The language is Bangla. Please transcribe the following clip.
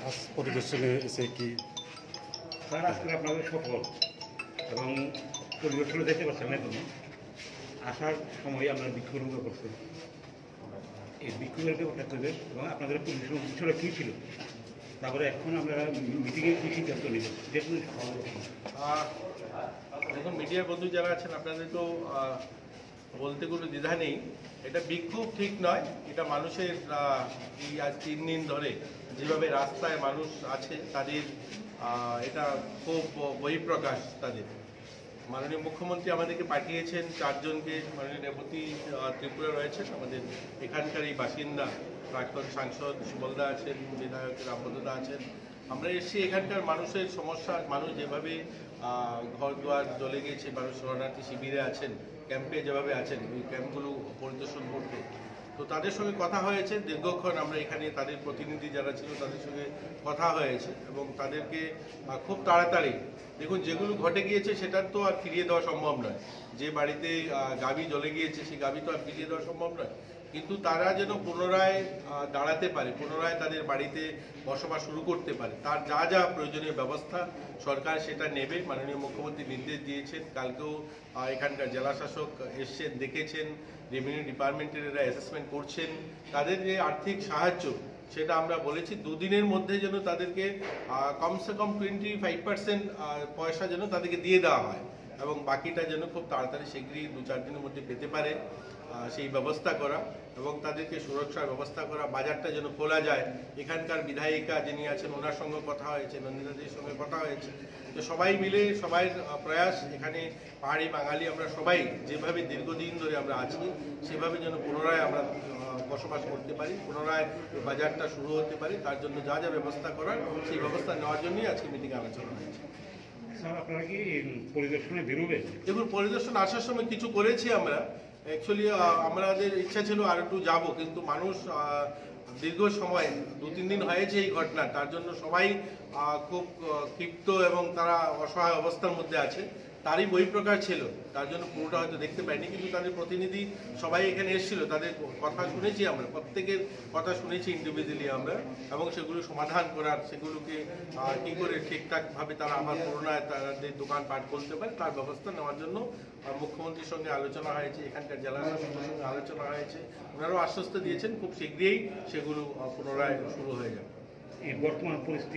আজ পরিদর্শনে এসে কি স্যার আজকে আপনাদের সফল এবং পরিদর্শনে দেখতে পাচ্ছেন না তুমি আসার সময় আমরা বিক্ষোভ করছি এই বিক্ষোভের ব্যাপারটা করবে এবং আপনাদের পরিদর্শন উদ্দেশ্যটা কী ছিল তারপরে এখন আমরা মিটিংয়ে কী সিদ্ধান্ত নিব যেহেতু দেখুন মিডিয়ার বন্ধু যারা আছেন আপনাদের তো বলতে কোনো দ্বিধা নেই। এটা বিক্ষোভ ঠিক নয়, এটা মানুষের এই আজ 3 দিন ধরে যেভাবে রাস্তায় মানুষ আছে তাদের এটা খুব বহিঃপ্রকাশ তাদের। মাননীয় মুখ্যমন্ত্রী আমাদেরকে পাঠিয়েছেন 4 জনকে, মাননীয় ডেপুটি ত্রিপুরা রয়েছেন, আমাদের এখানকার এই বাসিন্দা প্রাক্তন সাংসদ সুবলদা আছেন, বিধায়ক রামপদদা আছেন। আমরা এসেছি এখানকার মানুষের সমস্যা, মানুষ যেভাবে ঘর দুয়ার জ্বলে গিয়েছে, মানুষ শরণার্থী শিবিরে আছেন, ক্যাম্পে যেভাবে আছেন ওই ক্যাম্পগুলো পরিদর্শন করতে। তো তাদের সঙ্গে কথা হয়েছে দীর্ঘক্ষণ, আমরা এখানে তাদের প্রতিনিধি যারা ছিল তাদের সঙ্গে কথা হয়েছে এবং তাদেরকে খুব তাড়াতাড়ি, দেখুন যেগুলো ঘটে গিয়েছে সেটার তো আর ফিরিয়ে দেওয়া সম্ভব নয়। যে বাড়িতে গাভী জ্বলে গিয়েছে সেই গাভী তো আর ফিরিয়ে দেওয়া সম্ভব নয়, কিন্তু তারা যেন পুনরায় দাঁড়াতে পারে, পুনরায় তাদের বাড়িতে বসবাস শুরু করতে পারে, তার যা যা প্রয়োজনীয় ব্যবস্থা সরকার সেটা নেবে। মাননীয় মুখ্যমন্ত্রী নির্দেশ দিয়েছেন, কালকেও এখানকার জেলাশাসক এসছেন, দেখেছেন, রেভিনিউ ডিপার্টমেন্টের এরা অ্যাসেসমেন্ট করছেন। তাদের যে আর্থিক সাহায্য সেটা আমরা বলেছি 2 দিনের মধ্যে যেন তাদেরকে কমসে কম 25% পয়সা যেন তাদেরকে দিয়ে দেওয়া হয় এবং বাকিটা যেন খুব তাড়াতাড়ি শীঘ্রই 2-4 দিনের মধ্যে পেতে পারে, সেই ব্যবস্থা করা এবং তাদেরকে সুরক্ষার ব্যবস্থা করা। বাজারটা যেন খোলা যায়, এখানকার বিধায়িকা যিনি আছেন ওনার সঙ্গে কথা হয়েছে, নন্দিতাদির সঙ্গে কথা হয়েছে। তো সবাই মিলে সবাই প্রয়াস, এখানে পাহাড়ি বাঙালি আমরা সবাই যেভাবে দীর্ঘদিন ধরে আমরা আছি সেভাবে যেন পুনরায় আমরা বসবাস করতে পারি, পুনরায় বাজারটা শুরু হতে পারি, তার জন্য যা যা ব্যবস্থা করার সেই ব্যবস্থা নেওয়ার জন্যই আজকে মিটিংয়ে আলোচনা হয়েছে। স্যার আপনারা কি পরিদর্শনে বেরোবেন? দেখুন পরিদর্শন আসার সময় কিছু করেছি আমরা, অ্যাকচুয়ালি আমাদের ইচ্ছা ছিল আর একটু যাবো, কিন্তু মানুষ দীর্ঘ সময় 2-3 দিন হয়েছে এই ঘটনা, তার জন্য সবাই খুব ক্ষিপ্ত এবং তারা অসহায় অবস্থার মধ্যে আছে, তারই বহিঃপ্রকাশ ছিল, তার জন্য পুরোটা হয়তো দেখতে পাইনি। কিন্তু তাদের প্রতিনিধি সবাই এখানে এসেছিল, তাদের কথা শুনেছি, আমরা প্রত্যেকের কথা শুনেছি ইন্ডিভিজুয়ালি আমরা, এবং সেগুলো সমাধান করার, সেগুলোকে কী করে ঠিকঠাকভাবে তারা আবার পুনরায় তাদের দোকানপাট খুলতে পারে তার ব্যবস্থা নেওয়ার জন্য মুখ্যমন্ত্রীর সঙ্গে আলোচনা হয়েছে, এখানকার জেলা শাসকের সঙ্গে আলোচনা হয়েছে। ওনারাও আশ্বস্ত দিয়েছেন খুব শীঘ্রই সেগুলো পুনরায় শুরু হয়ে যাবে। এই বর্তমান পরিস্থিতি